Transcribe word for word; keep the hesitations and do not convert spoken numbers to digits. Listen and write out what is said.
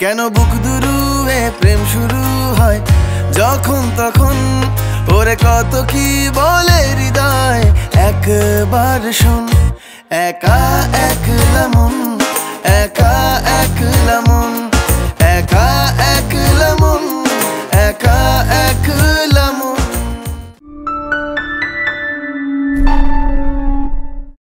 কেন বুক দুরুয়ে প্রেম শুরু হয় যখন তখন, ওরে কত কি বলে হৃদয় একবার শোন। একা একলা মন